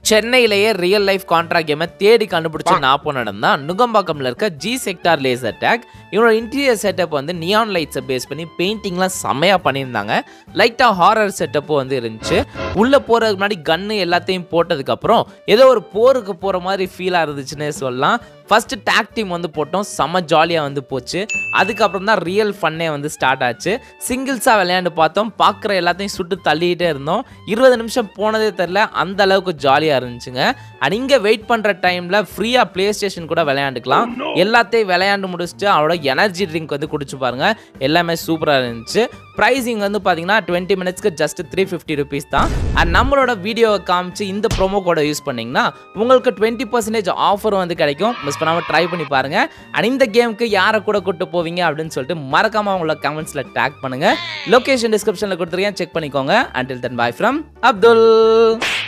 சென்னையிலேயே real life contra கேமை தேடி கண்டுபிடிச்ச நாப்போனடம் தான் நுங்கம்பாக்கம்ல இருக்க ஜி செக்டார் லேசர் டேக். இவனோட இன்டீரியர் செட்டப் வந்து நியான் லைட்ஸை பேஸ் பண்ணி பெயிண்டிங்லாம் செம்மையாக பண்ணியிருந்தாங்க. லைட்டாக ஹாரர் செட்டப்பும் வந்து இருந்துச்சு. உள்ளே போகிறதுக்கு முன்னாடி கன்று எல்லாத்தையும் போட்டதுக்கப்புறம் ஏதோ ஒரு போருக்கு போகிற மாதிரி ஃபீலாக இருந்துச்சுன்னே சொல்லலாம். ஃபஸ்ட்டு டேக் டீம் வந்து போட்டோம், செம்ம ஜாலியாக வந்து போச்சு. அதுக்கப்புறம் தான் ரியல் ஃபன்னே வந்து ஸ்டார்ட் ஆச்சு. சிங்கிள்ஸாக விளையாண்டு பார்த்தோம், பார்க்குற எல்லாத்தையும் சுட்டு தள்ளிக்கிட்டே இருந்தோம். 20 நிமிஷம் போனதே தெரில, அந்த அளவுக்கு ஜாலியாக இருந்துச்சுங்க. அண்ட் இங்கே வெயிட் பண்ணுற டைமில் ஃப்ரீயாக ப்ளே ஸ்டேஷன் கூட விளையாண்டுக்கலாம். எல்லாத்தையும் விளையாண்டு முடிச்சுட்டு அவரோட எனர்ஜி ட்ரிங்க் வந்து குடிச்சு பாருங்கள், எல்லாமே சூப்பராக இருந்துச்சு. ப்ரைஸிங் வந்து பார்த்தீங்கன்னா 20 மினிட்ஸ்க்கு ஜஸ்ட் 350 rupees தான். அண்ட் நம்மளோட வீடியோவை காமிச்சு இந்த ப்ரோமோ கோடை யூஸ் பண்ணிங்கன்னா உங்களுக்கு 20% ஆஃபர் வந்து கிடைக்கும். மிஸ் பண்ணாமல் ட்ரை பண்ணி பாருங்கள். அண்ட் இந்த கேமுக்கு யாரை கூட கூட்டு போவீங்க அப்படின்னு சொல்லிட்டு மறக்காமல் உங்களோட கமெண்ட்ஸில் டேக் பண்ணுங்கள். லொகேஷன் டிஸ்கிரிப்ஷனில் கொடுத்துருக்கேன், செக் பண்ணிக்கோங்க. Until then, bye from Abdul.